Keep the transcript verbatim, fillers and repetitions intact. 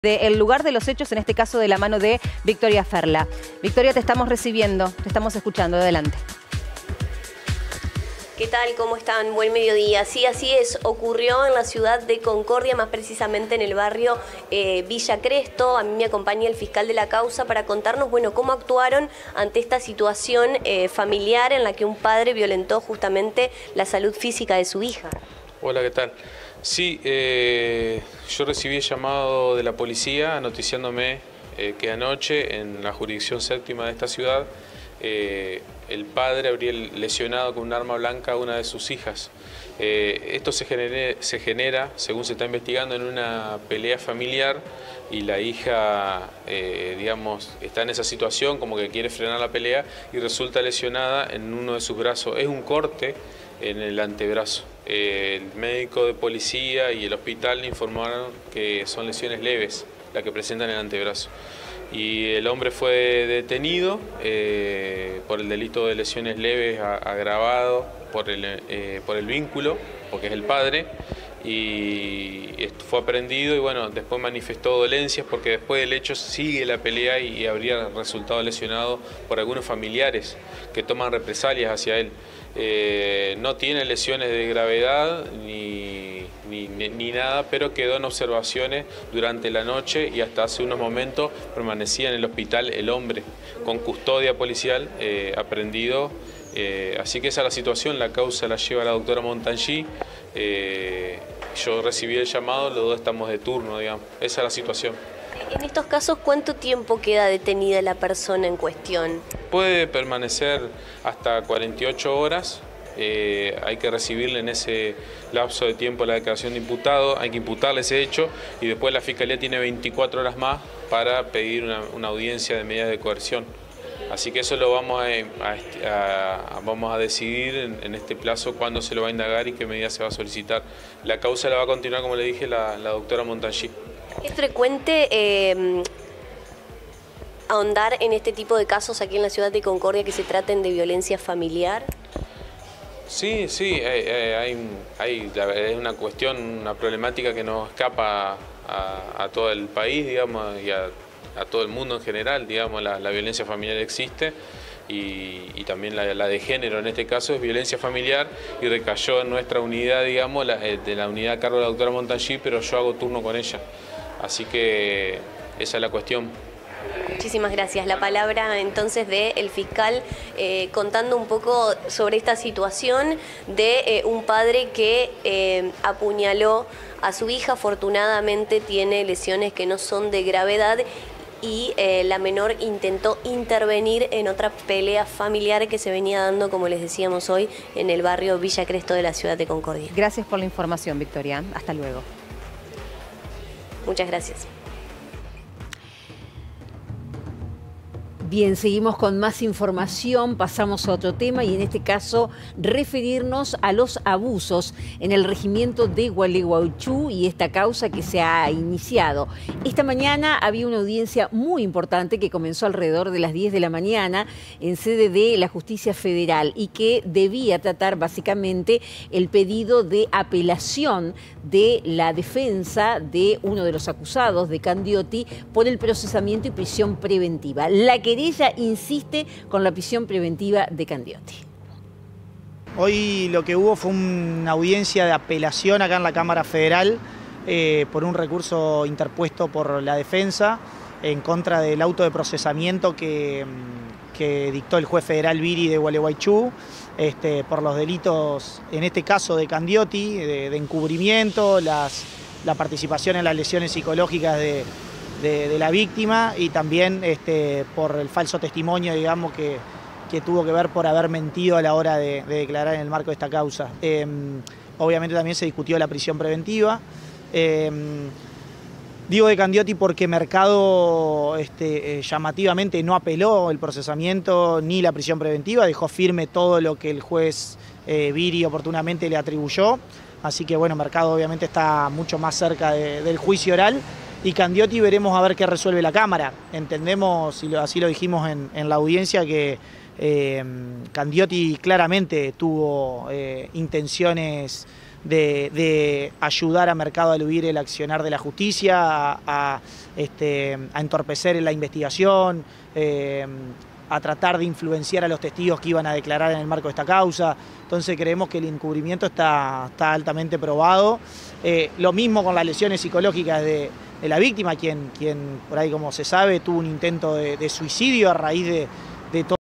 del lugar de los hechos, en este caso de la mano de Victoria Ferla. Victoria, te estamos recibiendo, te estamos escuchando, adelante. ¿Qué tal? ¿Cómo están? Buen mediodía. Sí, así es. Ocurrió en la ciudad de Concordia, más precisamente en el barrio eh, Villa Cresto. A mí me acompaña el fiscal de la causa para contarnos, bueno, cómo actuaron ante esta situación eh, familiar en la que un padre violentó justamente la salud física de su hija. Hola, ¿qué tal? Sí, eh, yo recibí el llamado de la policía noticiándome eh, que anoche en la jurisdicción séptima de esta ciudad eh, el padre habría lesionado con un arma blanca a una de sus hijas. Eh, esto se, genere, se genera, según se está investigando, en una pelea familiar y la hija, eh, digamos, está en esa situación como que quiere frenar la pelea y resulta lesionada en uno de sus brazos. Es un corte en el antebrazo. Eh, el médico de policía y el hospital le informaron que son lesiones leves las que presentan en el antebrazo. Y el hombre fue detenido eh, por el delito de lesiones leves agravado por el, eh, por el vínculo, porque es el padre, y fue aprehendido y bueno, después manifestó dolencias porque después del hecho sigue la pelea y habría resultado lesionado por algunos familiares que toman represalias hacia él. Eh, no tiene lesiones de gravedad ni, ni, ni nada, pero quedó en observaciones durante la noche y hasta hace unos momentos permanecía en el hospital el hombre con custodia policial eh, aprehendido. Eh, así que esa es la situación, la causa la lleva la doctora Montangy. Eh, yo recibí el llamado, los dos estamos de turno, digamos. Esa es la situación. En estos casos, ¿cuánto tiempo queda detenida la persona en cuestión? Puede permanecer hasta cuarenta y ocho horas. Eh, hay que recibirle en ese lapso de tiempo la declaración de imputado, hay que imputarle ese hecho y después la Fiscalía tiene veinticuatro horas más para pedir una, una audiencia de medidas de coerción. Así que eso lo vamos a, a, a, vamos a decidir en, en este plazo cuándo se lo va a indagar y qué medida se va a solicitar. La causa la va a continuar, como le dije, la, la doctora Montangy. ¿Es frecuente eh, ahondar en este tipo de casos aquí en la ciudad de Concordia que se traten de violencia familiar? Sí, sí, hay, hay, hay, es una cuestión, una problemática que nos escapa a, a todo el país, digamos, y a, a todo el mundo en general, digamos, la, la violencia familiar existe y, y también la, la de género en este caso es violencia familiar y recayó en nuestra unidad, digamos, la, de la unidad a cargo de la doctora Montangy, pero yo hago turno con ella, así que esa es la cuestión. Muchísimas gracias. La palabra entonces del fiscal eh, contando un poco sobre esta situación de eh, un padre que eh, apuñaló a su hija, afortunadamente tiene lesiones que no son de gravedad y eh, la menor intentó intervenir en otra pelea familiar que se venía dando, como les decíamos hoy, en el barrio Villa Cresto de la ciudad de Concordia. Gracias por la información, Victoria. Hasta luego. Muchas gracias. Bien, seguimos con más información, pasamos a otro tema y en este caso referirnos a los abusos en el regimiento de Gualeguaychú y esta causa que se ha iniciado. Esta mañana había una audiencia muy importante que comenzó alrededor de las diez de la mañana en sede de la Justicia Federal y que debía tratar básicamente el pedido de apelación de la defensa de uno de los acusados, de Candiotti, por el procesamiento y prisión preventiva. La querella insiste con la prisión preventiva de Candiotti. Hoy lo que hubo fue una audiencia de apelación acá en la Cámara Federal eh, por un recurso interpuesto por la defensa en contra del auto de procesamiento que, que dictó el juez federal Viri de Gualeguaychú este, por los delitos, en este caso de Candiotti, de, de encubrimiento, las, la participación en las lesiones psicológicas de De, de la víctima y también este, por el falso testimonio, digamos, que, que tuvo que ver por haber mentido a la hora de, de declarar en el marco de esta causa. Eh, obviamente también se discutió la prisión preventiva. Eh, digo de Candiotti porque Mercado este, eh, llamativamente no apeló el procesamiento ni la prisión preventiva, dejó firme todo lo que el juez eh, Viri oportunamente le atribuyó. Así que bueno, Mercado obviamente está mucho más cerca de, del juicio oral. Y Candiotti veremos a ver qué resuelve la Cámara. Entendemos, y así lo dijimos en, en la audiencia, que eh, Candiotti claramente tuvo eh, intenciones de, de ayudar a Mercado a eludir el accionar de la justicia, a, a, este, a entorpecer la investigación, eh, a tratar de influenciar a los testigos que iban a declarar en el marco de esta causa. Entonces creemos que el encubrimiento está, está altamente probado. Eh, lo mismo con las lesiones psicológicas de, de la víctima, quien, quien por ahí, como se sabe, tuvo un intento de, de suicidio a raíz de, de todo.